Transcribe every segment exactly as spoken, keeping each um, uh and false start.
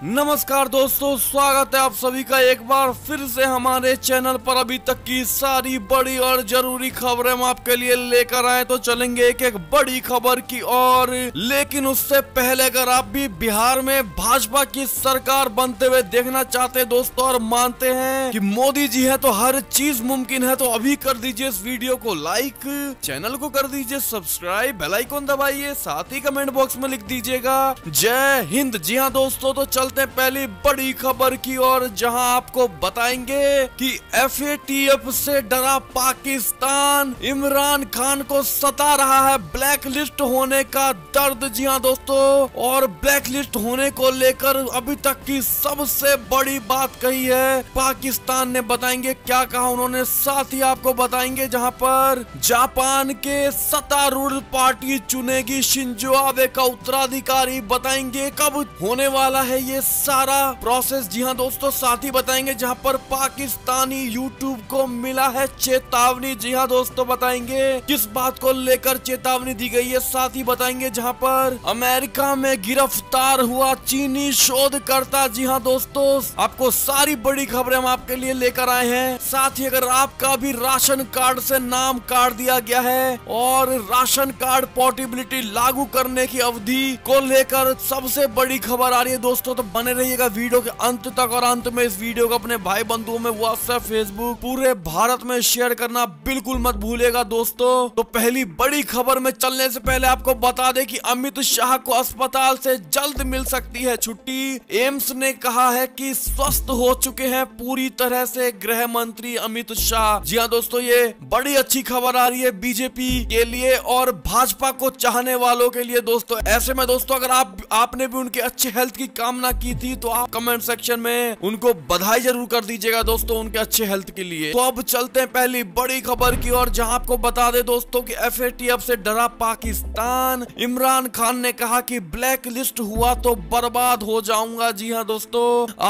नमस्कार दोस्तों, स्वागत है आप सभी का एक बार फिर से हमारे चैनल पर। अभी तक की सारी बड़ी और जरूरी खबरें हम आपके लिए लेकर आए, तो चलेंगे एक एक बड़ी खबर की ओर। लेकिन उससे पहले अगर आप भी बिहार में भाजपा की सरकार बनते हुए देखना चाहते हैं दोस्तों, और मानते हैं कि मोदी जी है तो हर चीज मुमकिन है, तो अभी कर दीजिए इस वीडियो को लाइक, चैनल को कर दीजिए सब्सक्राइब, बेल आइकन दबाइए, साथ ही कमेंट बॉक्स में लिख दीजिएगा जय हिंद। जी हाँ दोस्तों, तो चलते पहली बड़ी खबर की ओर, जहां आपको बताएंगे कि एफ ए टी एफ से डरा पाकिस्तान, इमरान खान को सता रहा है ब्लैक लिस्ट होने का दर्द। जी हां दोस्तों, और ब्लैक लिस्ट होने को लेकर अभी तक की सबसे बड़ी बात कही है पाकिस्तान ने। बताएंगे क्या कहा उन्होंने, साथ ही आपको बताएंगे जहां पर जापान के सत्तारूढ़ पार्टी चुनेगी शिंजो आबे का उत्तराधिकारी। बताएंगे कब होने वाला है ये सारा प्रोसेस। जी हाँ दोस्तों, साथ ही बताएंगे जहां पर पाकिस्तानी यूट्यूब को मिला है चेतावनी। जी हाँ दोस्तों, बताएंगे किस बात को लेकर चेतावनी दी गई है। साथ ही बताएंगे जहां पर अमेरिका में गिरफ्तार हुआ चीनी शोधकर्ता। जी हाँ दोस्तों, आपको सारी बड़ी खबरें हम आपके लिए लेकर आए हैं। साथ ही अगर आपका भी राशन कार्ड से नाम काट दिया गया है और राशन कार्ड पोर्टेबिलिटी लागू करने की अवधि को लेकर सबसे बड़ी खबर आ रही है दोस्तों, तो बने रहिएगा वीडियो के अंत तक। और अंत में इस वीडियो को अपने भाई बंधुओं में व्हाट्सएप, फेसबुक, पूरे भारत में शेयर करना बिल्कुल मत भूलिएगा दोस्तों। तो पहली बड़ी खबर में चलने से पहले आपको बता दें कि अमित शाह को अस्पताल से जल्द मिल सकती है छुट्टी। एम्स ने कहा है कि स्वस्थ हो चुके हैं पूरी तरह से गृह मंत्री अमित शाह। जी हाँ दोस्तों, ये बड़ी अच्छी खबर आ रही है बीजेपी के लिए और भाजपा को चाहने वालों के लिए दोस्तों। ऐसे में दोस्तों, अगर आप आपने भी उनके अच्छे हेल्थ की कामना की थी तो आप कमेंट सेक्शन में उनको बधाई जरूर कर दीजिएगा दोस्तों उनके अच्छे हेल्थ के लिए। तो अब चलते हैं पहली बड़ी खबर की ओर, जहां आपको बता दे दोस्तों कि एफ ए टी एफ से डरा पाकिस्तान, इमरान खान ने कहा कि ब्लैक लिस्ट हुआ तो बर्बाद हो जाऊंगा। जी हां दोस्तों,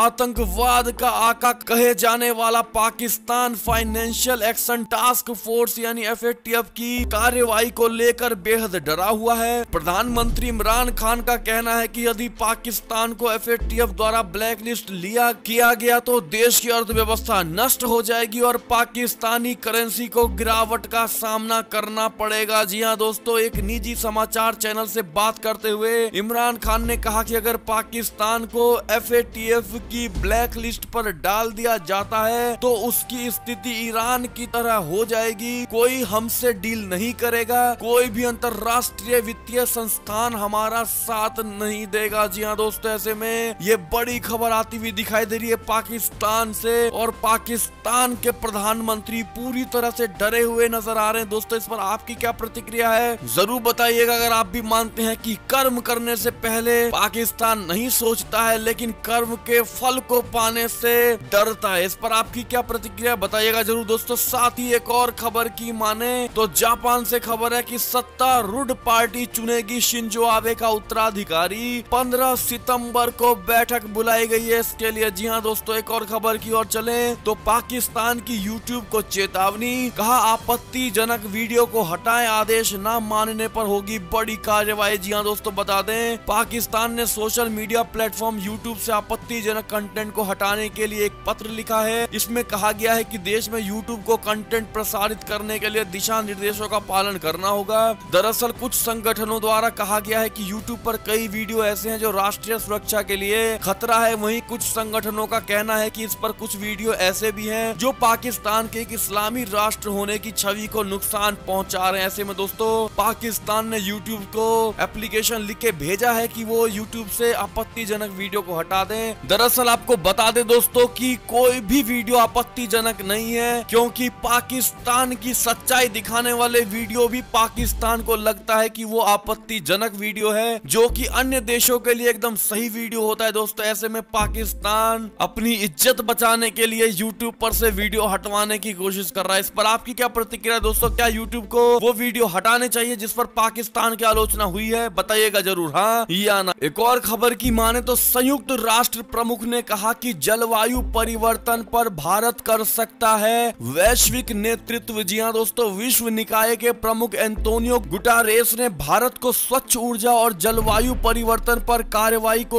आतंकवाद का आका कहे जाने वाला Pakistan financial action task force यानी एफ ए टी एफ की कार्रवाई को लेकर बेहद डरा हुआ है। प्रधानमंत्री इमरान खान का कहना है कि यदि पाकिस्तान को एफ ए टी एफ द्वारा ब्लैक लिस्ट लिया किया गया तो देश की अर्थव्यवस्था नष्ट हो जाएगी और पाकिस्तानी करेंसी को गिरावट का सामना करना पड़ेगा। जी हां दोस्तों, एक निजी समाचार चैनल से बात करते हुए इमरान खान ने कहा कि अगर पाकिस्तान को एफ ए टी एफ की ब्लैक लिस्ट पर डाल दिया जाता है तो उसकी स्थिति ईरान की तरह हो जाएगी। कोई हमसे डील नहीं करेगा, कोई भी अंतरराष्ट्रीय वित्तीय संस्थान हमारा साथ नहीं देगा। जी हाँ दोस्तों, ऐसे में ये बड़ी खबर आती हुई दिखाई दे रही है पाकिस्तान से, और पाकिस्तान के प्रधानमंत्री पूरी तरह से डरे हुए नजर आ रहे हैं दोस्तों। इस पर आपकी क्या प्रतिक्रिया है जरूर बताइएगा। अगर आप भी मानते हैं कि कर्म करने से पहले पाकिस्तान नहीं सोचता है लेकिन कर्म के फल को पाने से डरता है, इस पर आपकी क्या प्रतिक्रिया बताइएगा जरूर दोस्तों। साथ ही एक और खबर की माने तो जापान से खबर है कि सत्तारूढ़ पार्टी चुनेगी शिंजो आबे का उत्तराधिकारी। पंद्रह सितंबर को बैठक बुलाई गई है इसके लिए। जी हाँ दोस्तों, एक और खबर की ओर चले तो पाकिस्तान की यूट्यूब को चेतावनी, कहा आपत्तिजनक वीडियो को हटाएं, आदेश न मानने पर होगी बड़ी कार्रवाई। जी हाँ दोस्तों, बता दें पाकिस्तान ने सोशल मीडिया प्लेटफॉर्म यूट्यूब से आपत्तिजनक कंटेंट को हटाने के लिए एक पत्र लिखा है। इसमें कहा गया है कि देश में यूट्यूब को कंटेंट प्रसारित करने के लिए दिशा निर्देशों का पालन करना होगा। दरअसल कुछ संगठनों द्वारा कहा गया है कि यूट्यूब पर कई वीडियो ऐसे हैं जो राष्ट्रीय सुरक्षा के लिए खतरा है। वहीं कुछ संगठनों का कहना है कि इस पर कुछ वीडियो ऐसे भी हैं जो पाकिस्तान के एक इस्लामी राष्ट्र होने की छवि को नुकसान पहुंचा रहे हैं। ऐसे में दोस्तों, पाकिस्तान ने यूट्यूब को एप्लीकेशन लिख के भेजा है कि वो यूट्यूब से आपत्तिजनक वीडियो को हटा दें। दरअसल आपको बता दें दोस्तों कि कोई भी वीडियो आपत्तिजनक नहीं है, क्योंकि पाकिस्तान की सच्चाई दिखाने वाले वीडियो भी पाकिस्तान को लगता है कि वो आपत्तिजनक वीडियो है, जो कि अन्य देशों के लिए एकदम सही वीडियो होता है दोस्तों। ऐसे में पाकिस्तान अपनी इज्जत बचाने के लिए यूट्यूब पर से वीडियो हटवाने की कोशिश कर रहा है। इस पर आपकी क्या प्रतिक्रिया दोस्तों, क्या यूट्यूब को वो वीडियो हटाने चाहिए जिस पर पाकिस्तान की आलोचना हुई है? बताइएगा जरूर हाँ या ना। एक और खबर की माने तो संयुक्त राष्ट्र प्रमुख ने कहा कि जलवायु परिवर्तन पर भारत कर सकता है वैश्विक नेतृत्व। जी हाँ दोस्तों, विश्व निकाय के प्रमुख एंटोनियो गुटेरेस ने भारत को स्वच्छ ऊर्जा और जलवायु परिवर्तन पर कार्रवाई को लेकर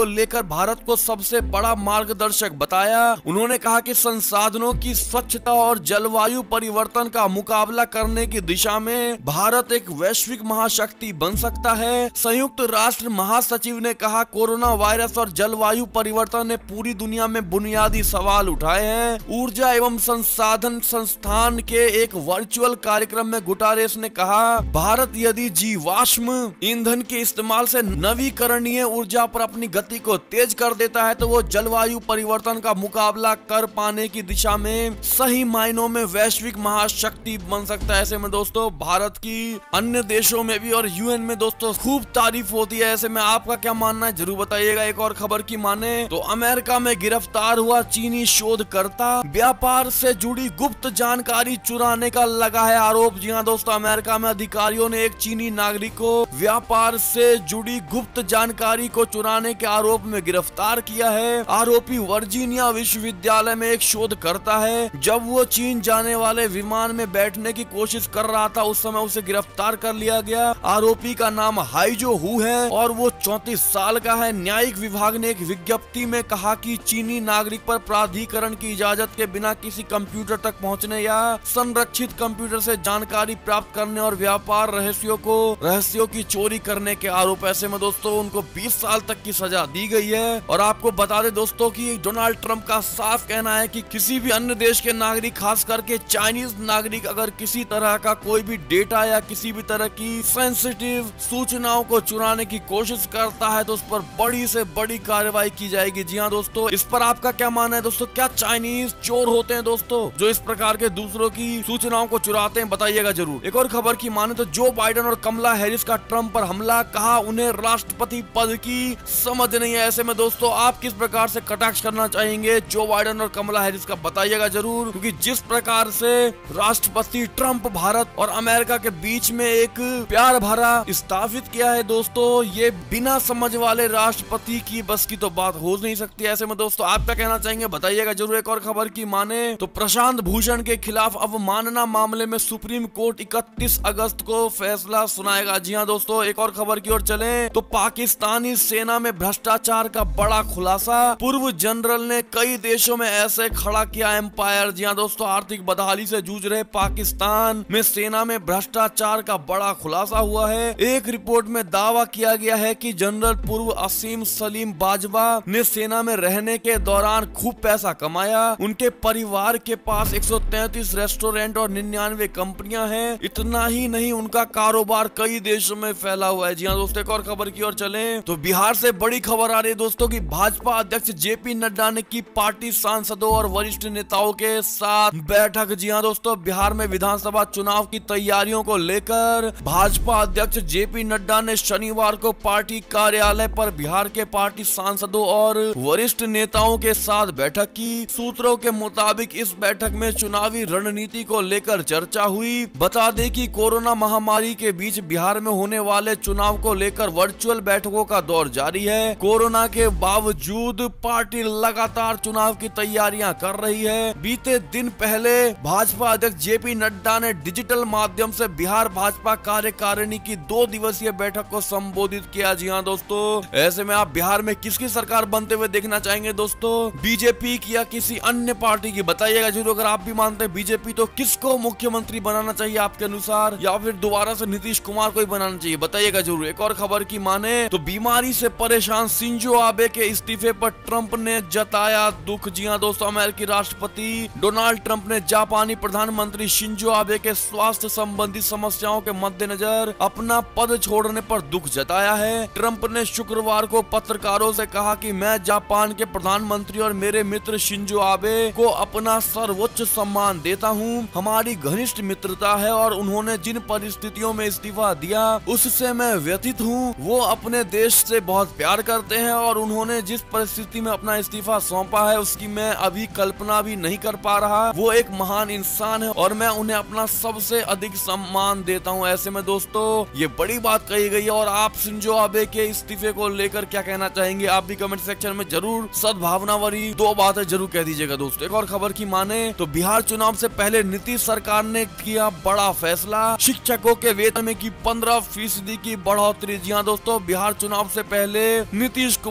कर भारत को सबसे बड़ा मार्गदर्शक बताया। उन्होंने कहा कि संसाधनों की स्वच्छता और जलवायु परिवर्तन का मुकाबला करने की दिशा में भारत एक वैश्विक महाशक्ति बन सकता है। संयुक्त राष्ट्र महासचिव ने कहा, कोरोना वायरस और जलवायु परिवर्तन ने पूरी दुनिया में बुनियादी सवाल उठाए हैं। ऊर्जा एवं संसाधन संस्थान के एक वर्चुअल कार्यक्रम में गुटारेस ने कहा, भारत यदि जीवाश्म ईंधन के इस्तेमाल से नवीकरणीय ऊर्जा पर अपनी गति को तेज कर देता है तो वो जलवायु परिवर्तन का मुकाबला कर पाने की दिशा में सही मायनों में वैश्विक महाशक्ति बन सकता है। ऐसे में दोस्तों भारत की अन्य देशों में भी और यूएन में दोस्तों खूब तारीफ होती है। ऐसे में आपका क्या मानना है जरूर बताइएगा। एक और खबर की माने तो अमेरिका में गिरफ्तार हुआ चीनी शोधकर्ता, व्यापार से जुड़ी गुप्त जानकारी चुराने का लगा है आरोप। जी हाँ दोस्तों, अमेरिका में अधिकारियों ने एक चीनी नागरिक को व्यापार से जुड़ी गुप्त जानकारी को चुराने के आरोप में गिरफ्तार किया है। आरोपी वर्जीनिया विश्वविद्यालय में एक शोधकर्ता है। जब वो चीन जाने वाले विमान में बैठने की कोशिश कर रहा था उस समय उसे गिरफ्तार कर लिया गया। आरोपी का नाम हाइजो हु है और वो चौंतीस साल का है। न्यायिक विभाग ने एक विज्ञप्ति में कहा कि चीनी नागरिक पर प्राधिकरण की इजाजत के बिना किसी कंप्यूटर तक पहुंचने या संरक्षित कंप्यूटर से जानकारी प्राप्त करने और व्यापार रहस्यों को रहस्यों की चोरी करने के आरोप। ऐसे में दोस्तों उनको बीस साल तक की सजा दी गई है। और आपको बता दें दोस्तों कि डोनाल्ड ट्रंप का साफ कहना है कि किसी भी अन्य देश के नागरिक, खास करके चाइनीज नागरिक, अगर किसी तरह का कोई भी डेटा या किसी भी तरह की सेंसिटिव सूचनाओं को चुराने की कोशिश करता है तो उस पर बड़ी से बड़ी कार्रवाई की जाएगी। जी हाँ दोस्तों, इस पर आपका क्या मानना है दोस्तों? क्या चाइनीज चोर होते हैं दोस्तों जो इस प्रकार के दूसरों की सूचनाओं को चुराते हैं? बताइएगा जरूर। एक और खबर की माने तो जो बाइडेन और कमला हैरिस का ट्रंप पर हमला, कहा उन्हें राष्ट्रपति पद की समझ नहीं है। ऐसे में दोस्तों आप किस प्रकार से कटाक्ष करना चाहेंगे जो बाइडेन और कमला हैरिस का? बताइएगा जरूर, क्योंकि जिस प्रकार से राष्ट्रपति ट्रंप भारत और अमेरिका के बीच में एक प्यार भरा स्थापित किया है दोस्तों, ये बिना समझ वाले राष्ट्रपति की बस की तो बात हो नहीं सकती। ऐसे में दोस्तों आप क्या कहना चाहेंगे? बताइएगा जरूर। एक और खबर की माने तो प्रशांत भूषण के खिलाफ अवमानना मामले में सुप्रीम कोर्ट इकतीस अगस्त को फैसला सुनाएगा। जी हाँ दोस्तों, एक और खबर की ओर चलें तो पाकिस्तानी सेना में भ्रष्टाचार का बड़ा खुलासा, पूर्व जनरल ने कई देशों में ऐसे खड़ा किया एम्पायर। जी हाँ दोस्तों, आर्थिक बदहाली से जूझ रहे पाकिस्तान में सेना में भ्रष्टाचार का बड़ा खुलासा हुआ है। एक रिपोर्ट में दावा किया गया है कि जनरल पूर्व असीम सलीम बाजवा ने सेना में रहने के दौरान खूब पैसा कमाया। उनके परिवार के पास एक सौ तैंतीस रेस्टोरेंट और निन्यानवे कंपनियां हैं। इतना ही नहीं, उनका कारोबार कई देशों में फैला हुआ है। जी हाँ दोस्तों, एक और खबर की ओर चलें तो बिहार से बड़ी खबर आ रही है दोस्तों कि भाजपा अध्यक्ष जेपी नड्डा ने की पार्टी सांसदों और वरिष्ठ नेताओं के साथ बैठक। जी हाँ दोस्तों, बिहार में विधानसभा चुनाव की तैयारियों को लेकर भाजपा अध्यक्ष जेपी नड्डा ने शनिवार को पार्टी कार्यालय पर बिहार के पार्टी सांसदों और वरिष्ठ नेताओं के साथ बैठक की। सूत्रों के मुताबिक इस बैठक में चुनावी रणनीति को लेकर चर्चा हुई। बता दें कि कोरोना महामारी के बीच बिहार में होने वाले चुनाव को लेकर वर्चुअल बैठकों का दौर जारी है। कोरोना के बावजूद पार्टी लगातार चुनाव की तैयारियां कर रही है। बीते दिन पहले भाजपा अध्यक्ष जेपी नड्डा ने डिजिटल माध्यम से बिहार भाजपा कार्यकारिणी की दो दिवसीय बैठक को संबोधित किया। जी हाँ दोस्तों, ऐसे में आप बिहार में किसकी सरकार बनते हुए देखना चाहेंगे दोस्तों? बीजेपी की या किसी अन्य पार्टी की? बताइएगा जरूर। अगर आप भी मानते हैं बीजेपी तो किसको मुख्यमंत्री बनाना चाहिए आपके अनुसार, या फिर दोबारा से नीतीश कुमार को ही बनाना चाहिए? बताइएगा जरूर। एक और खबर की माने तो बीमारी से परेशान शिंजो आबे के इस्तीफे पर ट्रंप ने जताया दुख। जी हाँ दोस्तों, अमेरिकी राष्ट्रपति डोनाल्ड ट्रंप ने जापानी प्रधानमंत्री शिंजो आबे के स्वास्थ्य संबंधी समस्याओं के मद्देनजर अपना पद छोड़ने पर दुख जताया है। ट्रंप ने शुक्रवार को पत्रकारों से कहा कि मैं जापान के प्रधानमंत्री और मेरे मित्र शिंजो आबे को अपना सर्वोच्च सम्मान देता हूं। हमारी घनिष्ठ मित्रता है और उन्होंने जिन परिस्थितियों में इस्तीफा दिया उससे मैं व्यथित हूं। वो अपने देश से बहुत प्यार करते हैं और उन्होंने जिस परिस्थिति में अपना इस्तीफा सौंपा है उसकी मैं अभी कल्पना भी नहीं कर पा रहा। वो एक महान इंसान है और मैं उन्हें अपना सबसे अधिक सम्मान देता हूं। ऐसे में दोस्तों ये बड़ी बात कही गई है। और आप शिंजो आबे के इस्तीफे को लेकर क्या कहना चाहेंगे? आप भी कमेंट सेक्शन में जरूर सद्भावना वाली दो बातें जरूर कह दीजिएगा दोस्तों। एक और खबर की माने तो बिहार चुनाव से पहले नीतीश सरकार ने किया बड़ा फैसला, शिक्षकों के वेतन में की पंद्रह फीसदी की बढ़ोतरी। जी हाँ दोस्तों, बिहार चुनाव से पहले नीतीश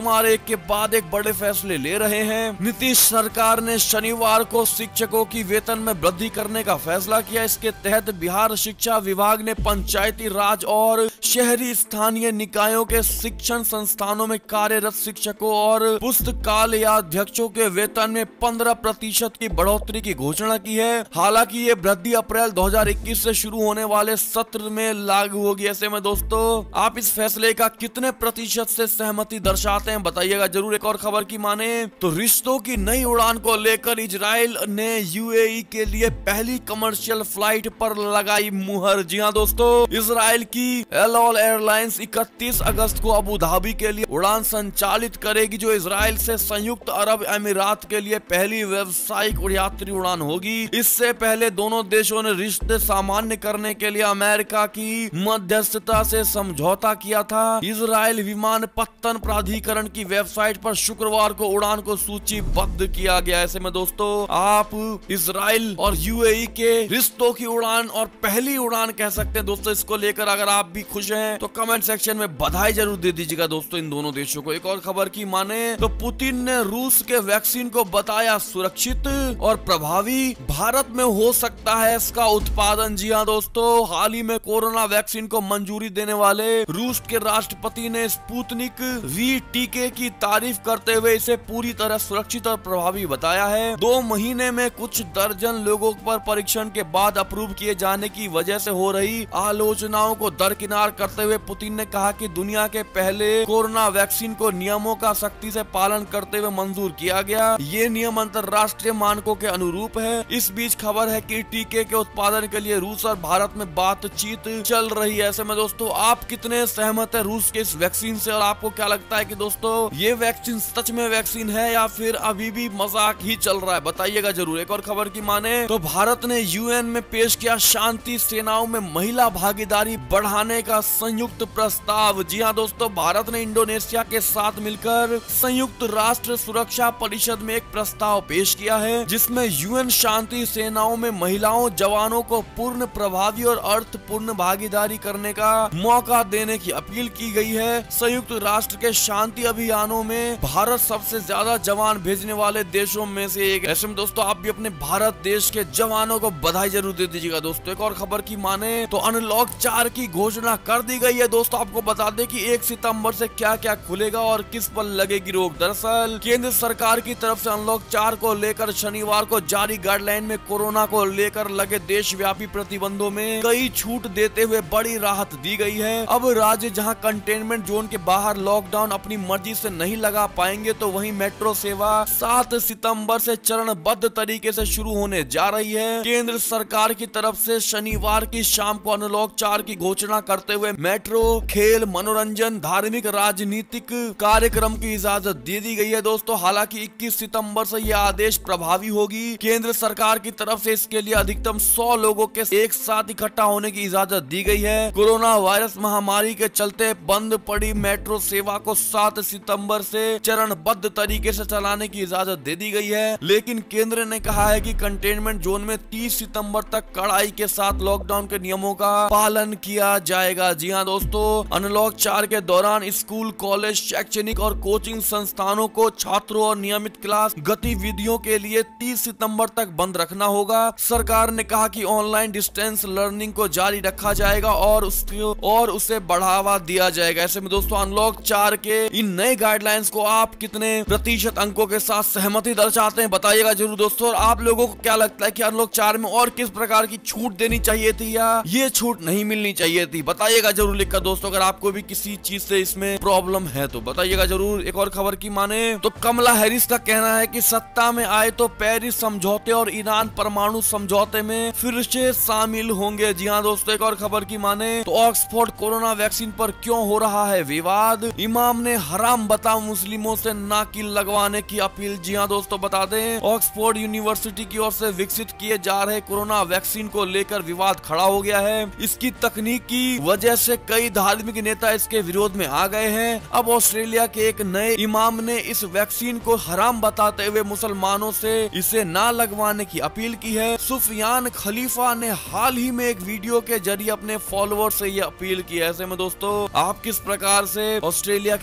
कुमार एक के बाद एक बड़े फैसले ले रहे हैं। नीतीश सरकार ने शनिवार को शिक्षकों की वेतन में वृद्धि करने का फैसला किया। इसके तहत बिहार शिक्षा विभाग ने पंचायती राज और शहरी स्थानीय निकायों के शिक्षण संस्थानों में कार्यरत शिक्षकों और पुस्तकालयाध्यक्षों के वेतन में पंद्रह प्रतिशत की बढ़ोतरी की घोषणा की है। हालांकि ये वृद्धि अप्रैल दो हज़ार इक्कीस से शुरू होने वाले सत्र में लागू होगी। ऐसे में दोस्तों आप इस फैसले का कितने प्रतिशत से सहमति दर्शाते हैं बताइएगा जरूर। एक और खबर की माने तो रिश्तों की नई उड़ान को लेकर इजराइल ने यूएई के लिए पहली कमर्शियल फ्लाइट पर लगाई मुहर। जी हां दोस्तों, इजराइल की एल ऑल एयरलाइंस इकतीस अगस्त को अबू धाबी के लिए उड़ान संचालित करेगी, जो इजराइल से संयुक्त अरब अमीरात के लिए पहली व्यावसायिक यात्री उड़ान होगी। इससे पहले दोनों देशों ने रिश्ते सामान्य करने के लिए अमेरिका की मध्यस्थता से समझौता किया था। इजराइल विमान पत्तन प्राधिकरण की वेबसाइट पर शुक्रवार को उड़ान को सूचीबद्ध किया गया। ऐसे में दोस्तों आप इजराइल और यूएई के रिश्तों की उड़ान और पहली उड़ान कह सकते हैं दोस्तों। इसको लेकर अगर आप भी खुश हैं तो कमेंट सेक्शन में बधाई जरूर दे दीजिएगा दोस्तों इन दोनों देशों को। एक और खबर की माने तो पुतिन ने रूस के वैक्सीन को बताया सुरक्षित और प्रभावी, भारत में हो सकता है इसका उत्पादन। जी हाँ दोस्तों, हाल ही में कोरोना वैक्सीन को मंजूरी देने वाले रूस के राष्ट्रपति ने स्पुतनिक वी टीके की तारीफ करते हुए इसे पूरी तरह सुरक्षित और प्रभावी बताया है। दो महीने में कुछ दर्जन लोगों पर परीक्षण के बाद अप्रूव किए जाने की वजह से हो रही आलोचनाओं को दरकिनार करते हुए पुतिन ने कहा कि दुनिया के पहले कोरोना वैक्सीन को नियमों का सख्ती से पालन करते हुए मंजूर किया गया। ये नियम अंतर्राष्ट्रीय मानकों के अनुरूप है। इस बीच खबर है कि टीके के उत्पादन के लिए रूस और भारत में बातचीत चल रही है। ऐसे में दोस्तों आप कितने सहमत है रूस के इस वैक्सीन से और आपको क्या लगता है कि दोस्तों ये वैक्सीन सच में वैक्सीन है या फिर अभी भी मजाक ही चल रहा है बताइएगा जरूर। एक और खबर की माने तो भारत ने यूएन में पेश किया शांति सेनाओं में महिला भागीदारी बढ़ाने का संयुक्त प्रस्ताव। जी हाँ दोस्तों, भारत ने इंडोनेशिया के साथ मिलकर संयुक्त राष्ट्र सुरक्षा परिषद में एक प्रस्ताव पेश किया है, जिसमें यूएन शांति सेनाओं में महिलाओं जवानों को पूर्ण प्रभावी और अर्थपूर्ण भागीदारी करने का मौका देने की अपील की गई है। संयुक्त राष्ट्र के शांति अभियानों में भारत सबसे ज्यादा जवान भेजने वाले देशों में से एक। ऐसे में दोस्तों आप भी अपने भारत देश के जवानों को बधाई जरूर दे दीजिएगा दोस्तों। एक और खबर की माने तो अनलॉक चार की घोषणा कर दी गई है दोस्तों। आपको बता दें कि एक सितंबर से क्या क्या खुलेगा और किस पर लगेगी रोक। दरअसल केंद्र सरकार की तरफ से अनलॉक चार को लेकर शनिवार को जारी गाइडलाइन में कोरोना को लेकर लगे देशव्यापी प्रतिबंधों में कई छूट देते हुए बड़ी राहत दी गई है। अब राज्य जहां कंटेनमेंट जोन के बाहर लॉकडाउन अपनी मर्जी से नहीं लगा पाएंगे, तो वहीं मेट्रो सेवा सात सितंबर से चरणबद्ध तरीके से शुरू होने जा रही है। केंद्र सरकार की तरफ से शनिवार की शाम को अनलॉक चार की घोषणा करते हुए मेट्रो, खेल, मनोरंजन, धार्मिक, राजनीतिक कार्यक्रम की इजाजत दे दी गई है दोस्तों। हालांकि इक्कीस सितंबर से यह आदेश प्रभावी होगी। केंद्र सरकार की तरफ से इसके लिए अधिकतम सौ लोगों के एक साथ इकट्ठा होने की इजाजत दी गई है। कोरोना वायरस महामारी के चलते बंद पड़ी मेट्रो सेवा को सात सितंबर से चरणबद्ध तरीके से चलाने की इजाजत दे दी गई है, लेकिन केंद्र ने कहा है कि कंटेनमेंट जोन में तीस सितंबर तक कड़ाई के साथ लॉकडाउन के नियमों का पालन किया जाएगा। जी हाँ दोस्तों, अनलॉक चार के दौरान स्कूल, कॉलेज, शैक्षणिक और कोचिंग संस्थानों को छात्रों और नियमित क्लास गतिविधियों के लिए तीस सितंबर तक बंद रखना होगा। सरकार ने कहा कि ऑनलाइन डिस्टेंस लर्निंग को जारी रखा जाएगा और उसके और उसे बढ़ावा दिया जाएगा। ऐसे में दोस्तों अनलॉक चार के इन नए गाइडलाइंस को आप कितने प्रतिशत अंकों के साथ सहमति दर्शाते हैं बताइएगा जरूर दोस्तों। और आप लोगों को क्या लगता है कि अनलॉक चार में और किस प्रकार की छूट देनी चाहिए थी या ये छूट नहीं मिलनी चाहिए थी बताइएगा जरूर लिखकर दोस्तों। अगर आपको भी किसी चीज से इसमें प्रॉब्लम है तो बताइएगा जरूर। एक और खबर की माने तो कमला हैरिस का कहना है कि सत्ता में आए तो पेरिस समझौते और ईरान परमाणु समझौते में फिर से शामिल होंगे। जी हाँ दोस्तों, एक और खबर की माने तो ऑक्सफोर्ड कोरोना वैक्सीन पर क्यों हो रहा है विवाद, इमाम ने हराम बता मुस्लिमों से नाकिल लगवाने की अपील। जी हाँ दोस्तों, बता दें ऑक्सफोर्ड यूनिवर्सिटी की ओर से विकसित किए जा रहे कोरोना वैक्सीन को लेकर विवाद खड़ा हो गया है। इसकी तकनीक की वजह से कई धार्मिक नेता इसके विरोध में आ गए हैं। अब ऑस्ट्रेलिया के एक नए इमाम ने इस वैक्सीन को हराम बताते हुए मुसलमानों से इसे ना लगवाने की अपील की है। सुफियान खलीफा ने हाल ही में एक वीडियो के जरिए अपने फॉलोअर से ये अपील की है। ऐसे में दोस्तों आप किस प्रकार से ऑस्ट्रेलिया के इमाम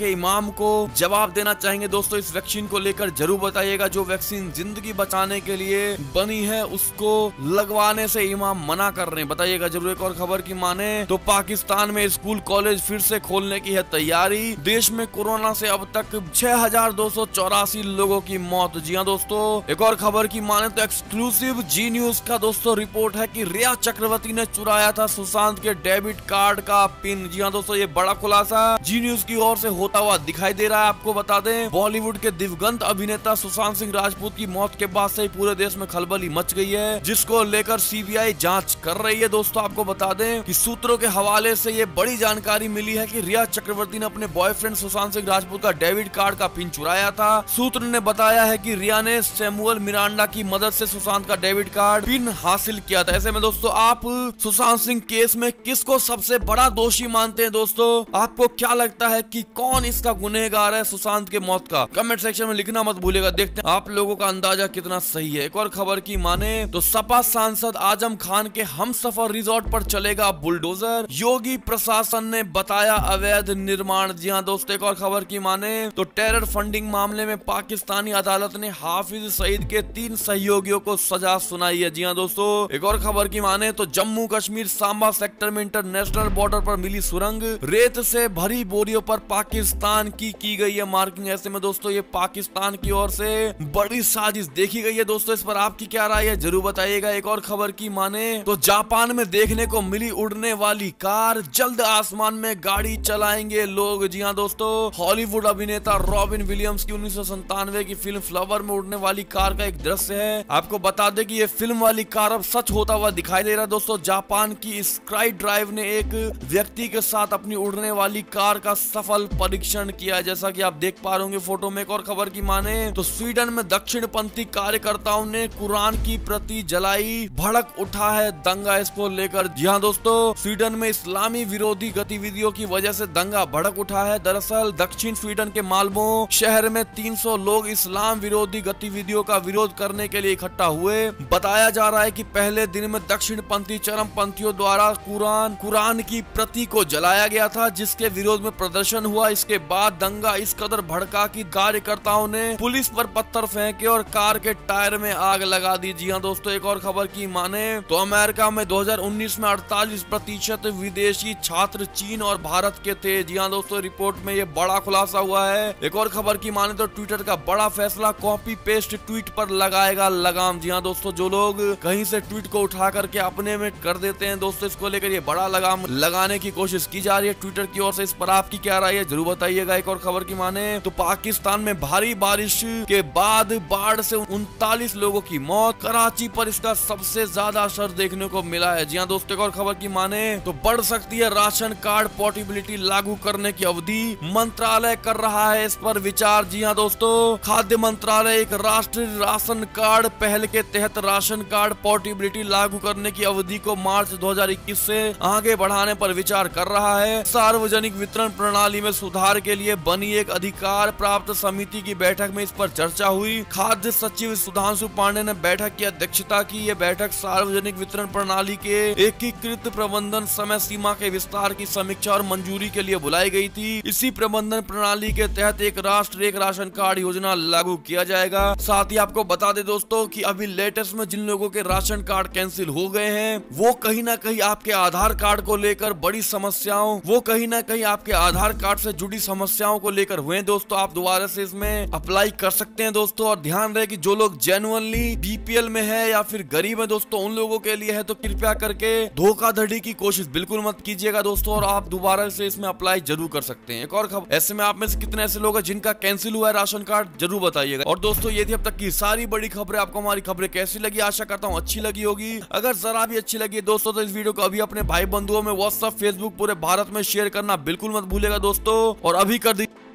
को जवाब देना चाहेंगे दोस्तों इस वैक्सीन को लेकर जरूर बताइएगा। जो वैक्सीन जिंदगी बचाने के लिए बनी है उसको लगवाने से इमाम मना कर रहे हैं, बताइएगा जरूर। एक और खबर की माने तो पाकिस्तान में स्कूल कॉलेज फिर से खोलने की है तैयारी। देश में कोरोना से अब तक छह हजार दो सौ चौरासी लोगों की मौत। जी हाँ दोस्तों, एक और खबर की माने तो एक्सक्लूसिव जी न्यूज का दोस्तों रिपोर्ट है कि रिया चक्रवर्ती ने चुराया था सुशांत के डेबिट कार्ड का पिन। जी हाँ दोस्तों, ये बड़ा खुलासा जी न्यूज की ओर से होता हुआ दिखाई दे रहा है। आपको बता दें, बॉलीवुड के दिवंगत अभिनेता सुशांत सिंह राजपूत की मौत के बाद से ही पूरे देश में खलबली मच गई है, जिसको लेकर सीबीआई जांच कर रही है। दोस्तों आपको बता दें कि सूत्रों के हवाले से ये बड़ी जानकारी मिली है कि रिया चक्रवर्ती ने अपने बॉयफ्रेंड सुशांत सिंह राजपूत का डेबिट कार्ड का पिन चुराया था। सूत्र ने बताया है कि रिया ने सैमुअल मिरांडा की मदद से सुशांत का डेबिट कार्ड पिन हासिल किया था। ऐसे में दोस्तों आप सुशांत सिंह केस में किसको सबसे बड़ा दोषी मानते हैं? दोस्तों आपको क्या लगता है कि कौन इसका गुनहगार है सुशांत के मौत का? कमेंट सेक्शन में लिखना मत भूलिएगा। देखते हैं आप लोगों का अंदाजा कितना सही है। एक और खबर की माने तो सपा सांसद आजम खान के हमसफर रिजॉर्ट पर चलेगा बुलडोजर, योगी प्रशासन ने बताया अवैध निर्माण। जी हाँ दोस्तों, एक और खबर की माने तो टेरर फंडिंग मामले में पाकिस्तानी अदालत ने हाफिज सईद के तीन सहयोगियों को सजा सुनाई है। जी हाँ दोस्तों, एक और खबर की माने तो जम्मू कश्मीर सांबा सेक्टर में इंटरनेशनल बॉर्डर पर मिली सुरंग, रेत से भरी बोरियों पर पाकिस्तान की की गई है मार्किंग। ऐसे में दोस्तों ये पाकिस्तान की ओर से बड़ी साजिश देखी गई है। दोस्तों इस पर आपकी क्या राय है जरूर बताइएगा। एक और खबर की माने तो जापान में देखने को मिली उड़ने वाली कार, जल्द आसमान में गाड़ी चलाएंगे लोग। जी हाँ दोस्तों, हॉलीवुड अभिनेता रॉबिन विलियम्स की उन्नीस सौ संतानवे की फिल्म फ्लावर में उड़ने वाली कार का एक दृश्य है। आपको बता दें कि ये फिल्म वाली कार अब सच होता हुआ दिखाई दे रहा है। दोस्तों जापान की स्काई ड्राइव ने एक व्यक्ति के साथ अपनी उड़ने वाली कार का सफल परीक्षण किया, जैसा कि आप देख पा रहे होंगे फोटो में। एक और खबर की माने तो स्वीडन में दक्षिण पंथी कार्यकर्ताओं ने कुरान की प्रति जलाई, भड़क उठा है दंगा इसको लेकर। जी हाँ दोस्तों, स्वीडन में इस्लामी विरोधी गतिविधियों की वजह से दंगा भड़क उठा है। दरअसल दक्षिण स्वीडन के माल्मो शहर में तीन सौ लोग इस्लाम विरोधी गतिविधियों का विरोध करने के लिए इकट्ठा हुए। बताया जा रहा है कि पहले दिन में दक्षिण पंथी चरम पंथियों द्वारा कुरान कुरान की प्रति को जलाया गया था, जिसके विरोध में प्रदर्शन हुआ। इसके बाद दंगा इस कदर भड़का कि कार्यकर्ताओं ने पुलिस पर पत्थर फेंके और कार के टायर में आग लगा दी। जी हाँ दोस्तों, एक और खबर की माने तो अमेरिका में दो हज़ार उन्नीस में अड़तालीस प्रतिशत विदेशी छात्र चीन और भारत के थे। जी हाँ दोस्तों, रिपोर्ट में ये बड़ा खुलासा हुआ है। एक और खबर की माने तो ट्विटर का बड़ा फैसला, कॉपी पेस्ट ट्वीट पर लगाएगा लगाम। जी हाँ दोस्तों, जो लोग कहीं से ट्वीट को उठा करके अपने में कर देते हैं दोस्तों, इसको लेकर ये बड़ा लगाम लगाने की कोशिश की जा रही है ट्विटर की ओर से। इस पर आपकी क्या राय है जरूर बताइएगा। एक और खबर की माने तो पाकिस्तान में भारी बारिश के बाद बाढ़ से उनतालीस लोगों की मौत, कराची पर इसका सबसे ज्यादा असर देखने को मिला है। जी हाँ दोस्तों, एक और खबर की माने तो बढ़ सकती है राशन कार्ड पोर्टेबिलिटी लागू करने की अवधि, मंत्रालय कर रहा है इस पर विचार। जी हाँ दोस्तों, खाद्य मंत्रालय एक राष्ट्रीय राशन कार्ड पहल के तहत राशन कार्ड पोर्टेबिलिटी लागू करने की अवधि को मार्च दो हज़ार इक्कीस से आगे बढ़ाने पर विचार कर रहा है। सार्वजनिक वितरण प्रणाली में सुधार के लिए बनी एक अधिकार प्राप्त समिति की बैठक में इस पर चर्चा हुई। खाद्य सचिव सुधांशु पांडे ने बैठक की अध्यक्षता की। ये बैठक सार्वजनिक वितरण प्रणाली के एकीकृत प्रबंधन समय सीमा के विस्तार की समीक्षा और मंजूरी के लिए बुलाई गई थी। इसी प्रबंधन प्रणाली के तहत एक राष्ट्र एक राशन कार्ड योजना लागू किया जाएगा। साथ ही आपको बता दें दोस्तों कि अभी लेटेस्ट में जिन लोगों के राशन कार्ड कैंसिल हो गए हैं वो कहीं ना कहीं आपके आधार कार्ड को लेकर बड़ी समस्याओं वो कहीं ना कहीं आपके आधार कार्ड से जुड़ी समस्याओं को लेकर हुए। दोस्तों आप दोबारा से इसमें अप्लाई कर सकते हैं दोस्तों। और ध्यान रहे कि जो लोग जेन्युइनली बीपीएल में है या फिर गरीब है दोस्तों, उन लोगों के लिए है तो कृपया करके धोखाधड़ी की कोशिश बिल्कुल मत कीजिएगा दोस्तों, और आप दोबारा से इसमें अप्लाई जरूर कर सकते हैं। एक और खबर, ऐसे में आप में से कितने ऐसे लोग हैं जिनका कैंसिल हुआ है राशन कार्ड, जरूर बताइएगा। और दोस्तों ये थी अब तक की सारी बड़ी खबरें। आपको हमारी खबरें कैसी लगी? आशा करता हूँ अच्छी लगी होगी। अगर जरा भी अच्छी लगी दोस्तों तो इस वीडियो को अभी अपने भाई बंधुओं में व्हाट्सएप, फेसबुक, पूरे भारत में शेयर करना बिल्कुल मत भूलेगा दोस्तों। और अभी कर दी